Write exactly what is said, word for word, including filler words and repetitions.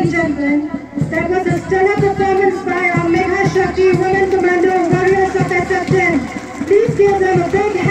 and gentlemen, that was a stellar performance by our Mega Shakti Women Commando Warriors of S F ten. Please give them a big